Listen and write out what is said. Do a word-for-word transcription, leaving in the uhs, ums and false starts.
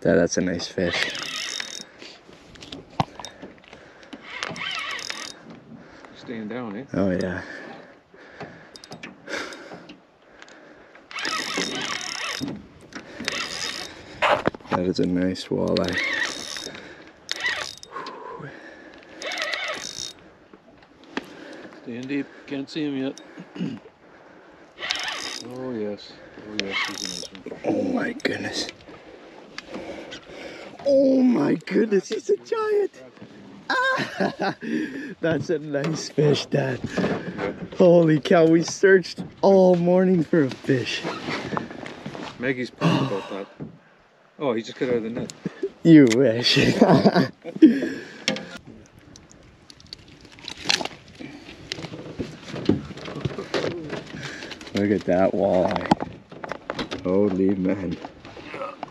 Dad, that's a nice fish. Staying down, eh? Oh yeah. That is a nice walleye. Staying deep. Can't see him yet. Oh yes. Oh yes, he's a nice one. Oh my goodness. Oh my goodness, he's a giant. Ah, that's a nice fish, Dad. Holy cow, we searched all morning for a fish. Maggie's pumped about that. Oh, he just got out of the net. You wish. Look at that walleye. Holy man.